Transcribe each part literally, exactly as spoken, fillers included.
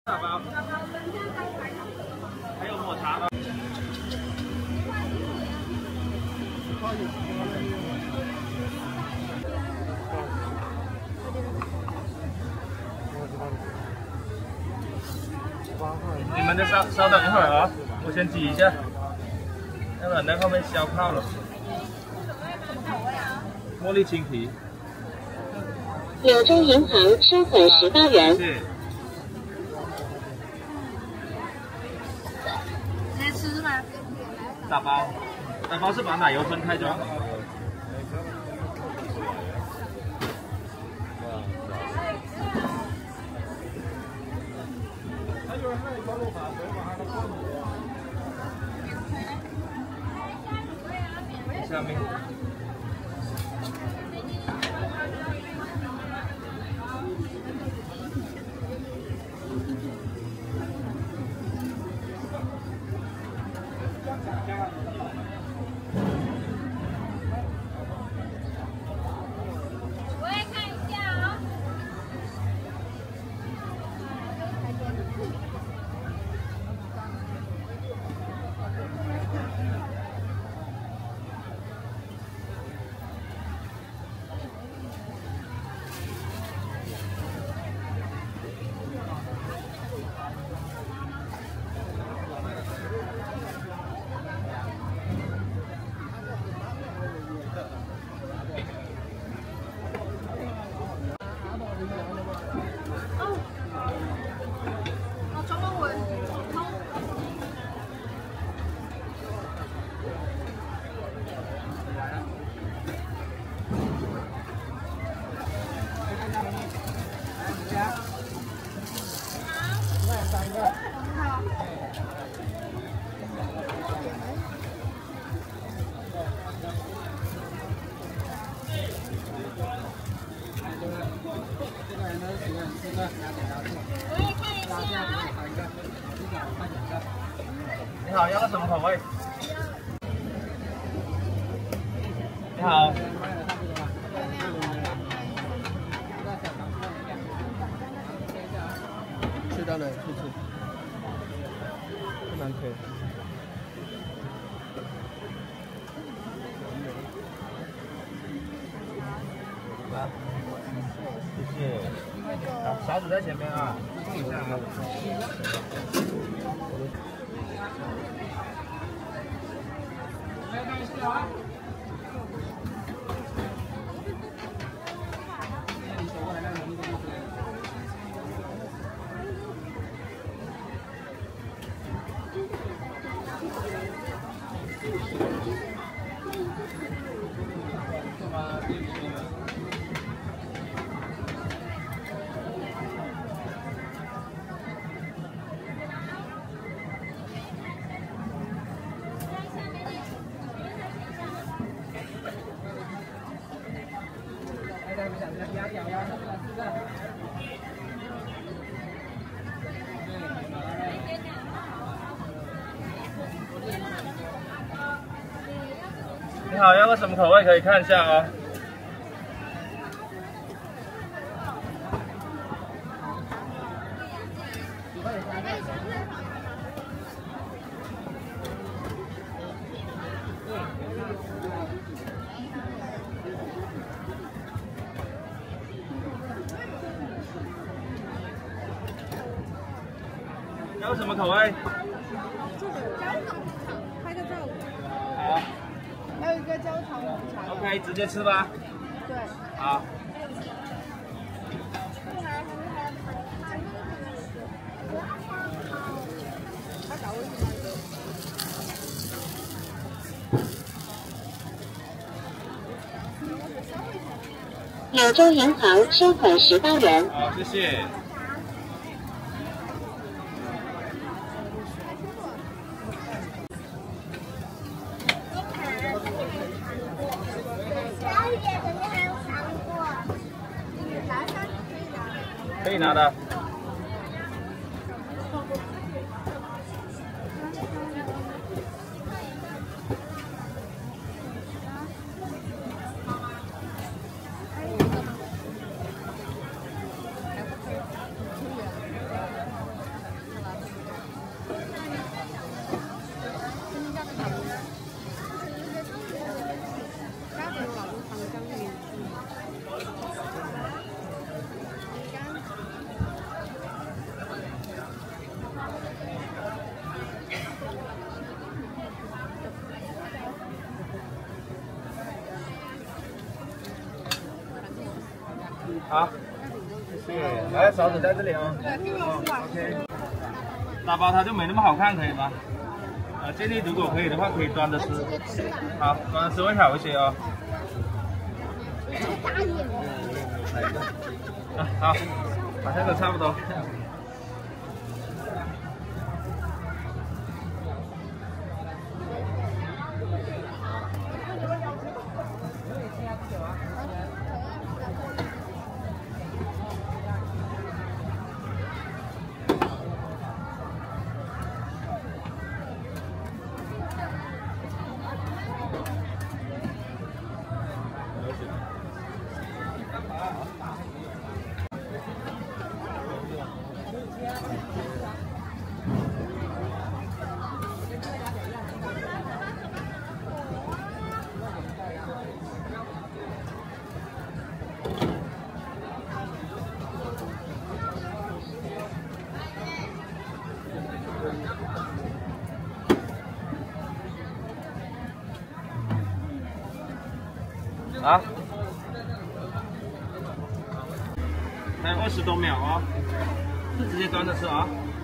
大包，还有抹茶吗？你们再稍稍等一会儿啊，我先挤一下，要不然在后面消泡了。茉莉青提。 柳州银行收款十八元。 是。 直接吃吗？ 打包，打包是把奶油分开装。下面。你好，要个什么口味？你好。 吃到了，去吃。不难吃。 来，谢谢。啊，勺子在前面啊，注意一下啊。来看一下啊。你好，要个什么口味可以看一下哦。要什么口味？ 这个焦糖红茶，拍个照。 好。 还有一个焦糖红茶。 OK， 直接吃吧。 对。 好。 柳州银行收款十八元。 好，谢谢。可以拿的。 好，谢谢。来，勺子在这里啊。OK。打包它就没那么好看，可以吗？呃，建议如果可以的话，可以端着吃。好，端着吃会好一些哦。啊，好，好像都差不多。啊，还有二十多秒哦，就直接端着吃啊。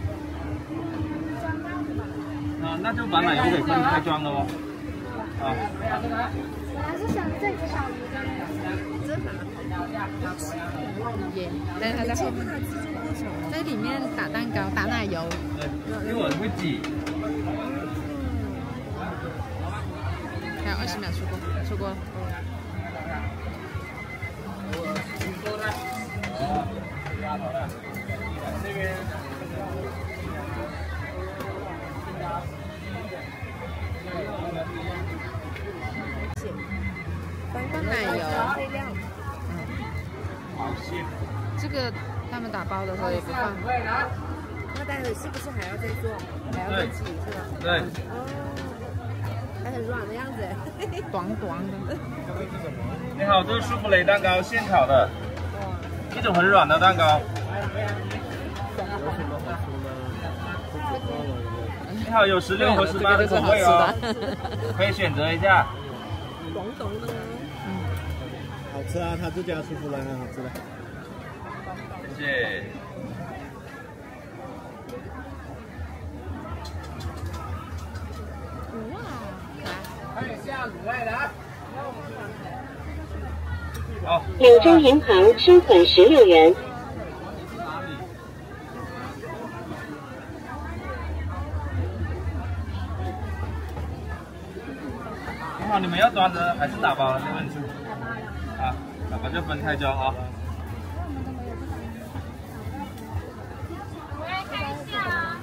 啊，那就把奶油给分开装了哦。啊。 我还是想这个小鱼干。真的？ 耶，但是它在后面，在里面打蛋糕、打奶油。 对，因为我会挤。 还有二十秒出锅，出锅。 这边。 放奶油。嗯。 好谢。 这个他们打包的时候也不放。 那待会是不是还要再做？还要再挤是吧？ 对。 哦。还很软的样子。 短短的。 你好，这是舒芙蕾蛋糕，现烤的，一种很软的蛋糕。你好，有十六和十八的口味哦，可以选择一下。 广东的。 嗯，好吃啊，他这家舒芙蕾很好吃的。 谢谢。 哇， 看一下卤味来。好。 柳州银行收款十六元。 你好，你们要端的还是打包的？没问题。啊，打包就分开装啊。 我来看一下啊。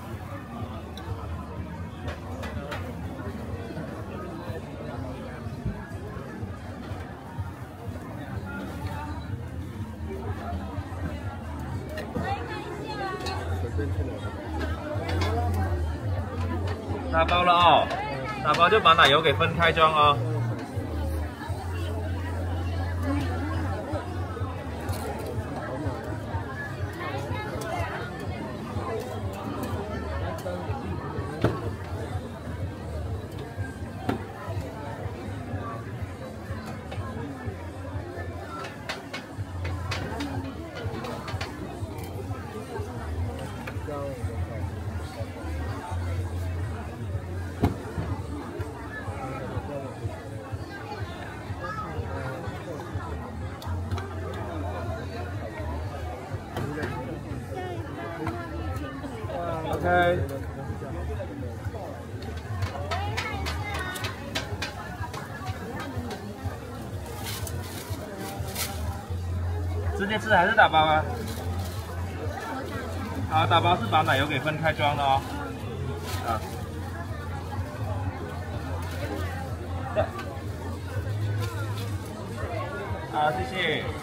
打包了哦，打包就把奶油给分开装哦。OK。直接吃还是打包啊？好，打包是把奶油给分开装的哦。啊。对。好，谢谢。